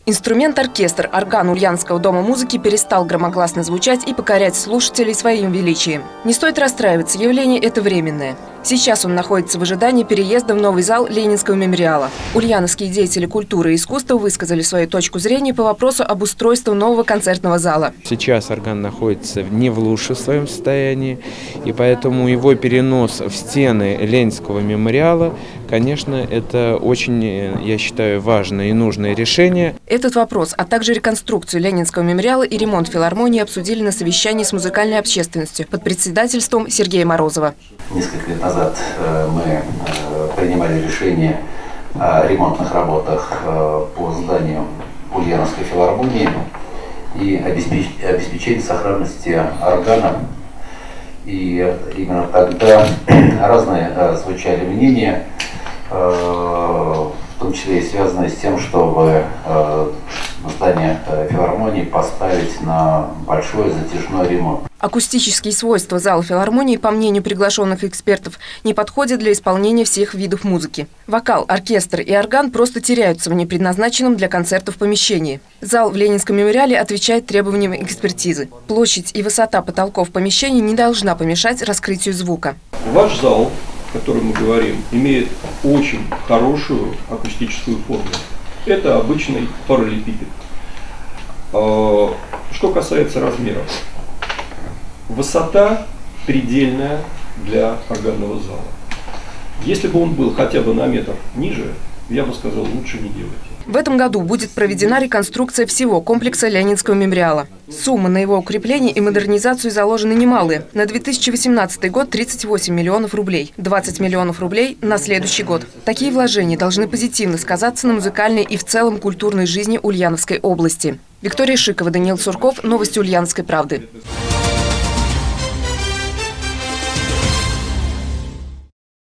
Инструмент-оркестр «Орган» Ульяновского дома музыки перестал громогласно звучать и покорять слушателей своим величием. Не стоит расстраиваться, явление это временное. Сейчас он находится в ожидании переезда в новый зал Ленинского мемориала. Ульяновские деятели культуры и искусства высказали свою точку зрения по вопросу об устройстве нового концертного зала. Сейчас орган находится не в лучшем своем состоянии, и поэтому его перенос в стены Ленинского мемориала, конечно, это очень, я считаю, важное и нужное решение. Этот вопрос, а также реконструкцию Ленинского мемориала и ремонт филармонии обсудили на совещании с музыкальной общественностью под председательством Сергея Морозова. Несколько лет назад мы принимали решение о ремонтных работах по зданию Ульяновской филармонии и обеспечении сохранности органа. И именно тогда разные звучали мнения, в том числе и связанные с тем, чтобы здание филармонии поставить на большой затяжной ремонт. Акустические свойства зала филармонии, по мнению приглашенных экспертов, не подходят для исполнения всех видов музыки. Вокал, оркестр и орган просто теряются в непредназначенном для концертов помещении. Зал в Ленинском мемориале отвечает требованиям экспертизы. Площадь и высота потолков помещения не должна помешать раскрытию звука. Ваш зал, о котором мы говорим, имеет очень хорошую акустическую форму. Это обычный параллелепипед. Что касается размеров. Высота предельная для органного зала. Если бы он был хотя бы на метр ниже, я бы сказал, лучше не делать. В этом году будет проведена реконструкция всего комплекса Ленинского мемориала. Суммы на его укрепление и модернизацию заложены немалые. На 2018 год 38 миллионов рублей, 20 миллионов рублей на следующий год. Такие вложения должны позитивно сказаться на музыкальной и в целом культурной жизни Ульяновской области. Виктория Шикова, Даниил Сурков. Новости Ульяновской правды.